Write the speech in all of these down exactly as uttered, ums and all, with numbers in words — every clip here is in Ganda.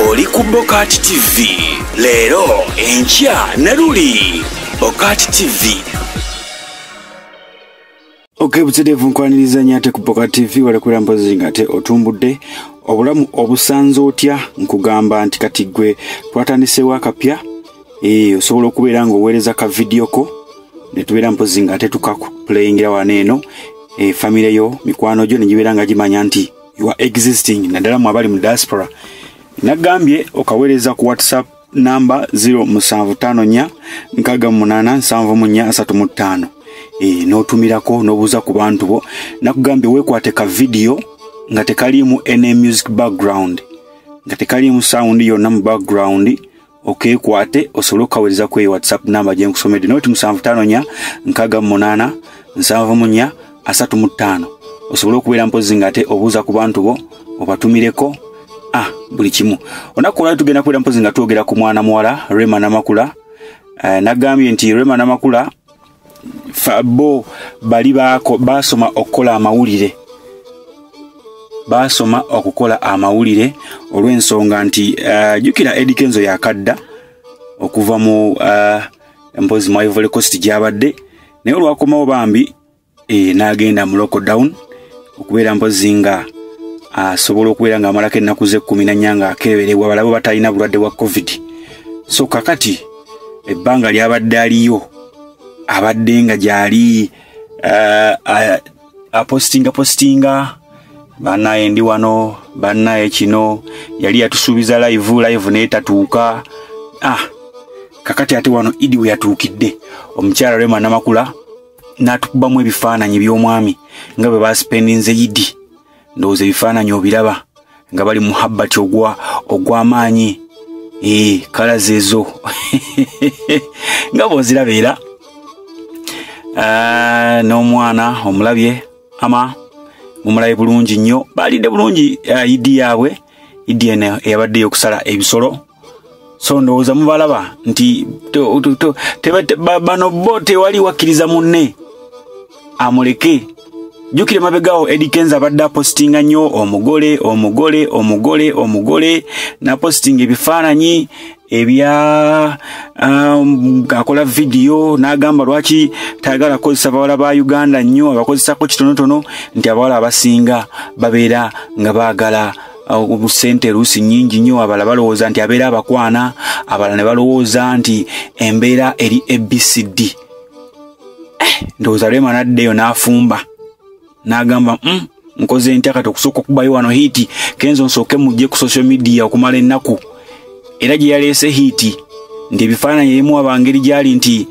oli ku Bokati T V. Leero enkya ne luli Bokati T V. Okay, butsedevu nkwaniriza nyate ku Bokati T V walakwera mpozi ngate otumbudde obulamu obusanzo otya nkugamba nti kati gwe twatandise wakapya eh osobola okubeera nga oweereza ka video ko ne tubeera mpozi ngate tukakuplayingira waneeno eh family yo mikwano gyo nejibeera nga gimanya nti you are existing naddala mu abali mu diaspora. Nagambye okaweereza ku WhatsApp number zero seven five four nkaga munana seven four three five eh n'otumirako n'obuuza ku bantu bo. Nakugambye weekwate ka video nga tekalimu any music background nga tekalimu sound yonna mu background. Okay, kwate osobola okaweereza ku WhatsApp number gye nkusomedde noti seven five four nkaga munana seven four three five. Osobola okubeera mpozi ngate obuuza ku bantu bo obatumireko ah buli kimu. Onakola tugenda kubeera mpozi nga twogera ku mwana muwala Rema Namakula. Uh, nagambye nti Rema Namakula fabo bali bako basoma okukola amawulire basoma okukola amawulire olw'ensonga nti uh, jukira Eddie Kenzo yakadda okuva mu uh, mpozi mu Ivory Coast gyabadde naye olwakomawo bambi e, n'agenda mu lockdown okubeera mpozi nga asobola uh, okubeera nga amalako ennaku ze kumi na nnya nga akeberebwa balabo batalina bulwadde bwa covid. So kakati ebbanga lyabadde aliyo abadde nga gyali uh, uh, apostinga postinga banaye ndi wano banaye kino yali yatusuubiza live live neetatuuka. Ah kakati ate wano Idi we yatuukidde omukyala Rema Namakula n'atukubamu ebifaananyi by'omwami nga bwe baspendinze Idi. Ndowooza ebifaananyi obiraba nga bali mu habbati ogwa ogw'amaanyi eh kala zezo nga boziraba era uh, n'omwana omulabye ama mumulabe bulungi nnyo balidde bulungi uh, Idi yaabwe Idi ene eyabaddeyo okusala ebisolo. So ndowooza mubalaba nti bano bo tewali wakkiriza munne amuleke. Jukire mabegawo Eddie Kenzo abadde postinga nnyo omugole omugole omugole omugole na postinga ebifaananyi ebya um, akola video n'agamba lwaki tayagala kukozesa abawala ba Uganda nnyo abakozesako kitonotono nti abawala abasinga babeera nga baagala obusente luusi nnyingi nnyo abala balowooza nti abeera abakwana abala ne balowooza nti embeera eri A B C D. Eh, ndowooza Rema n'addeyo n'afumba n'agamba mm, nkoze ntya kati okusooka okubayo wano hiti Kenzo nsooke mujje ku social media okumala ennaku. Era gye yaleese hiti nti ebifaananyi emu abangeri gyali nti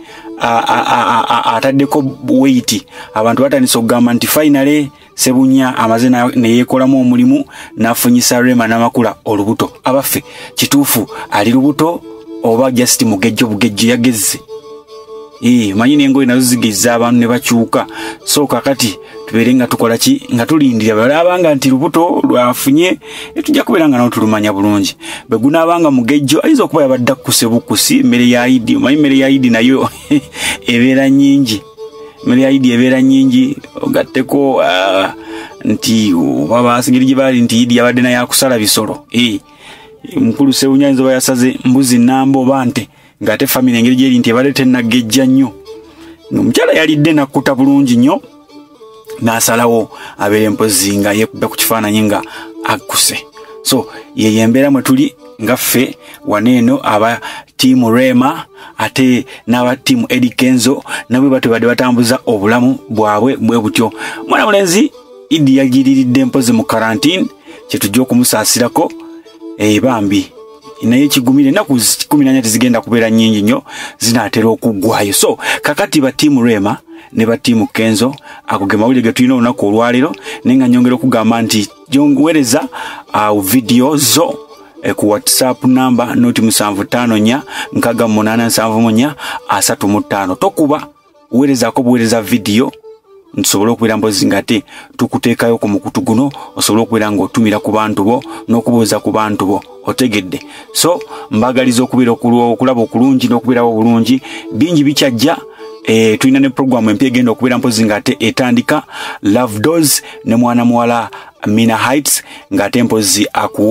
ataddeko weight abantu batandise okugamba nti finally Sebunya amaze neyeekolamu omulimu n'afunyisa Rema Namakula olubuto. Abaffe kituufu ali lubuto oba just mugejjo bugejjo yagezze eh manyi nengo inazo zigezza abantu ne bakyuka. So kakati tubeere nga tukola ki nga tulindira balabanga nti lubuto lwafunye etujja kubeera nga n'otulumanya bulungi beguna abanga mugejjo aizo okuba yabadda kusebukusi mmere ya Idi. Manyi mmere ya Idi nayo ebeera nnyingi mmere ya Idi ebeera nnyingi ogatteko uh, nti baba asingiri gye bali nti Idi yabadde naye akusala bisolo eh mukulu Sebunya nzo bayasaze mbuzi nambo bante ngate family engeri gyeri nti ebadde tennagejja nnyo. Omukyala yalidde nakkuta bulungi nnyo n'asalawo abeere mpozi nga yeekubba ku kifaananyi nga akkuse. So ye yembeera mwe tuli nga ffe waneeno aba tiimu Rema ate n'aba tiimu Eddie Kenzo nabwe batwe badde batambuza obulamu bwabwe bwe butyo. Mwana mulenzi Idi yagiriridde mpozi mu quarantine kyetujja okumusaasirako eh bambi naye kigumire ennaku kumi na nnya tezigenda kubeera nnyingi nnyo zinaatera okuggwayo. So kakati ba tiimu Rema ne ba tiimu Kenzo ago mawulire ge tulina olunaku olwaleero naye nga nyongera okugamba nti weereza uh, video zo eh, ku WhatsApp number noti seven five four nkaga munana seven three five. Tokuba weerezako buweereza video nsobola okubeera mpozi ngate tukuteekayo ku mukutu guno osobola okubeera ng'otumira ku bantu bo n'okubuuza ku bantu bo otegedde. So mbagaliza okubeera okulaba okulungi n'okubeerawo bulungi bingi bikyajja. E, tulina ne program empya egenda okubeera mpozi ngate etandika Love Doors ne mwana muwala Mina Heights ngate mpozi akuwa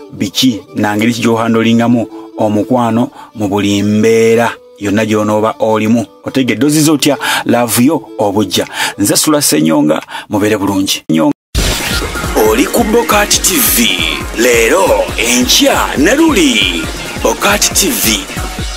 biki nangeri kijohandolingamu omukwano mu buli mbeera yonna gy'onooba olimu. Otegedde oziza otya laavu yo obujja. Nze Sula Ssenyonga, mubeere bulungi. Oli ku Bokati T V leero enkya na luli. Bokati T V.